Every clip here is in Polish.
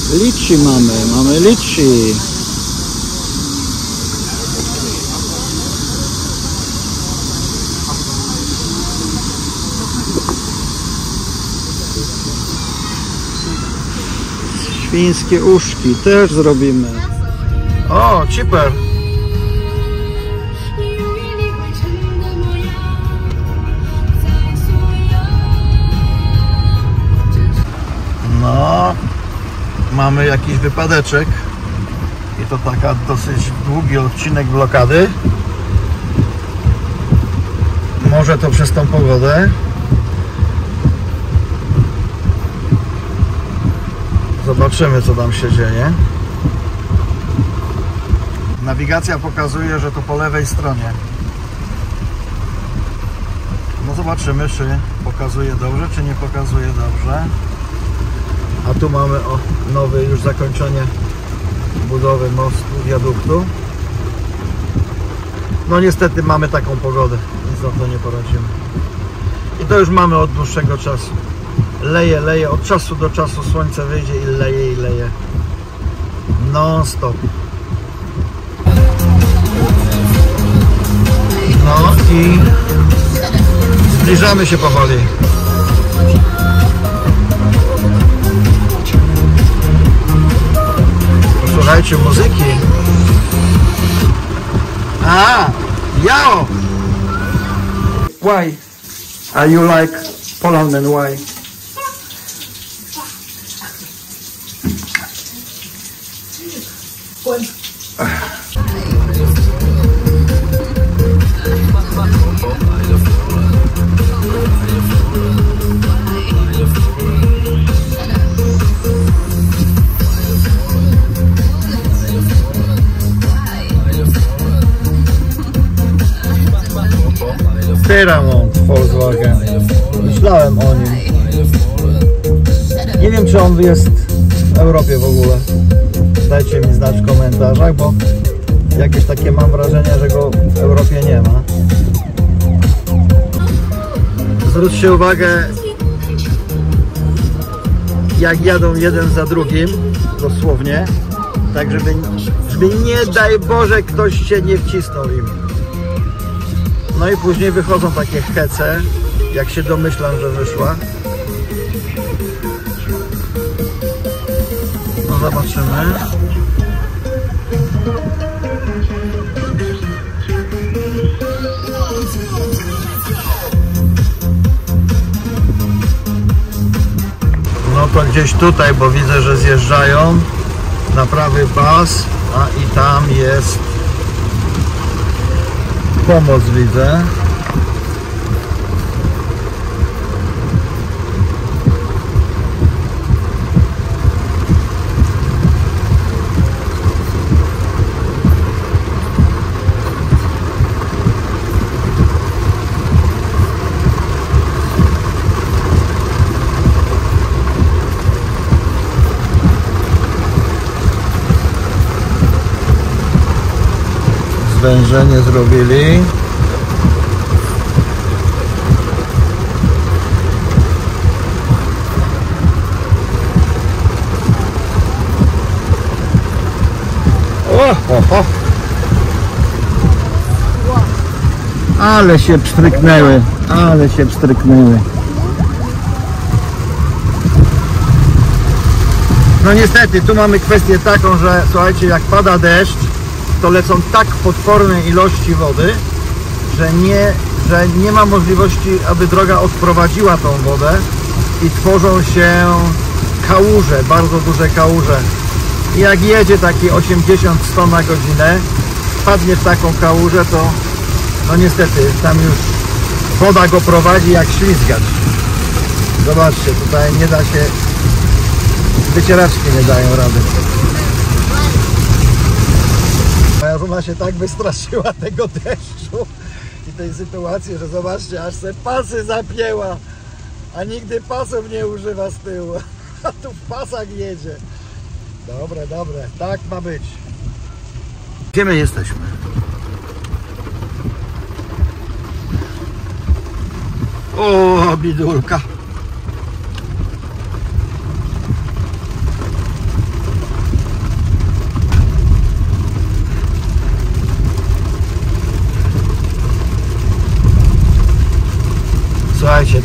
Litchi mamy litchi. Świńskie uszki też zrobimy. O, cheaper. No, mamy jakiś wypadeczek i to taka dosyć długi odcinek blokady. Może to przez tą pogodę. Zobaczymy, co tam się dzieje. Nawigacja pokazuje, że to po lewej stronie. No zobaczymy, czy pokazuje dobrze, czy nie pokazuje dobrze. A tu mamy nowe już zakończenie budowy mostu, wiaduktu. No niestety mamy taką pogodę, nic na to nie poradzimy. I to już mamy od dłuższego czasu. Leje, od czasu do czasu słońce wyjdzie i leje. Non stop. No i zbliżamy się powoli. Słuchajcie muzyki. Yo! Why are you like Poland and why? Paramount Volkswagen. Myślałem o nim. Nie wiem, czy on jest w Europie w ogóle. Dajcie mi znać w komentarzach, bo jakieś takie mam wrażenie, że go w Europie nie ma. Zwróćcie uwagę, jak jadą jeden za drugim, dosłownie, tak żeby nie daj Boże ktoś się nie wcisnął im. No i później wychodzą takie hece, jak się domyślam, że wyszła. No zobaczymy. No to gdzieś tutaj, bo widzę, że zjeżdżają na prawy pas, a i tam jest pomoc, widzę. Zwężenie zrobili. Ale się pstryknęły, No niestety, tu mamy kwestię taką, że słuchajcie, jak pada deszcz, to lecą tak potworne ilości wody, że nie ma możliwości, aby droga odprowadziła tą wodę i tworzą się kałuże, bardzo duże kałuże. I jak jedzie taki 80-100 na godzinę, wpadnie w taką kałużę, to no niestety tam już woda go prowadzi jak ślizgacz. Zobaczcie, tutaj nie da się, wycieraczki nie dają rady. Moja żona się tak wystraszyła tego deszczu i tej sytuacji, że zobaczcie, aż se pasy zapięła, a nigdy pasów nie używa z tyłu, a tu w pasach jedzie. Dobre, tak ma być. Gdzie my jesteśmy? O, bidulka.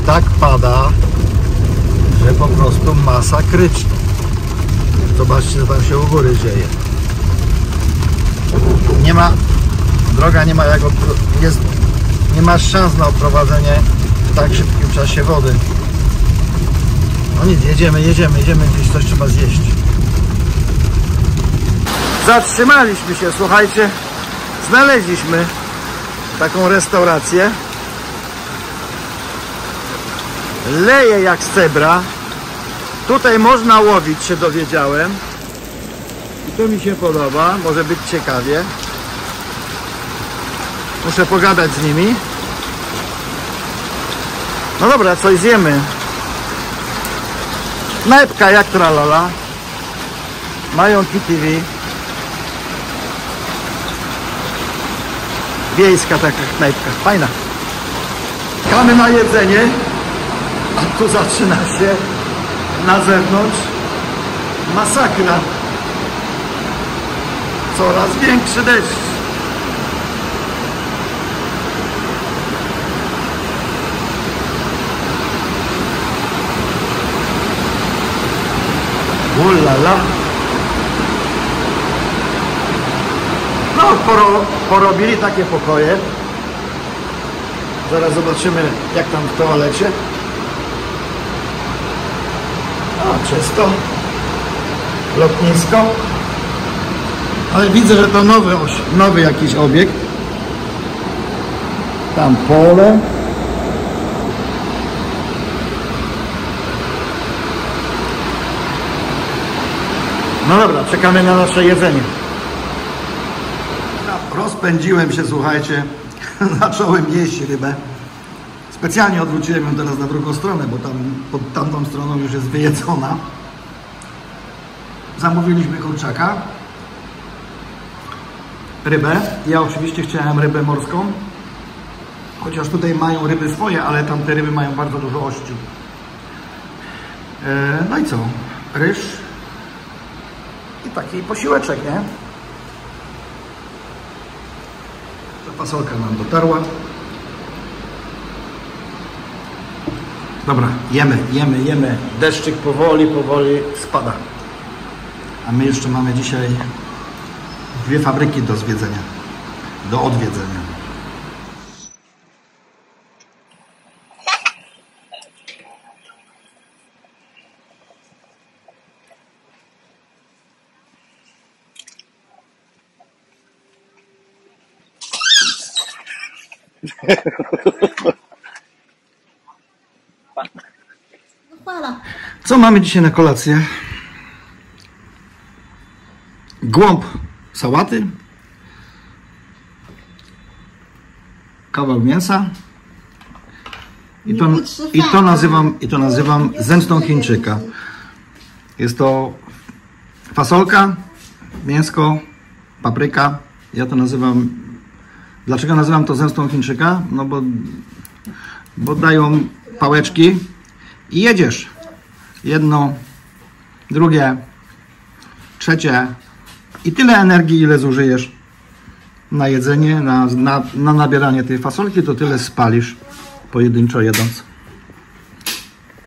tak pada, że po prostu masakrycznie. Zobaczcie, co tam się u góry dzieje. Nie ma, droga nie ma jak, nie ma szans na odprowadzenie w tak szybkim czasie wody. No nic, jedziemy gdzieś, coś trzeba zjeść. Zatrzymaliśmy się, słuchajcie, znaleźliśmy taką restaurację. Leje jak z cebra. Tutaj można łowić, się dowiedziałem. I to mi się podoba, może być ciekawie. Muszę pogadać z nimi. No dobra, coś zjemy. Knajpka jak tralala. Mają PTV. Wiejska taka knajpka, fajna. Czekamy na jedzenie, a tu zaczyna się na zewnątrz masakra. Coraz większy deszcz. Ulala. No, porobili takie pokoje. Zaraz zobaczymy, jak tam w toalecie. A, czysto. Lotnisko. Ale widzę, że to nowy jakiś obiekt. Tam pole. No dobra, czekamy na nasze jedzenie. Rozpędziłem się, słuchajcie. Zacząłem jeść rybę. Specjalnie odwróciłem ją teraz na drugą stronę, bo tam pod tamtą stroną już jest wyjedzona. Zamówiliśmy kurczaka. Rybę. Ja oczywiście chciałem rybę morską. Chociaż tutaj mają ryby swoje, ale tamte ryby mają bardzo dużo ościu. No i co? Ryż. I taki posiłeczek, nie? Ta fasolka nam dotarła. Dobra, jemy. Deszczyk powoli spada. A my jeszcze mamy dzisiaj 2 fabryki do zwiedzenia, do odwiedzenia. Co mamy dzisiaj na kolację? Głąb sałaty, kawał mięsa i to nazywam zemstą Chińczyka. Jest to fasolka, mięsko, papryka. Ja to nazywam. Dlaczego nazywam to zemstą Chińczyka? No bo dają pałeczki i jedziesz. Jedno, drugie, trzecie i tyle energii, ile zużyjesz na jedzenie, na nabieranie tej fasolki, to tyle spalisz pojedynczo jedząc.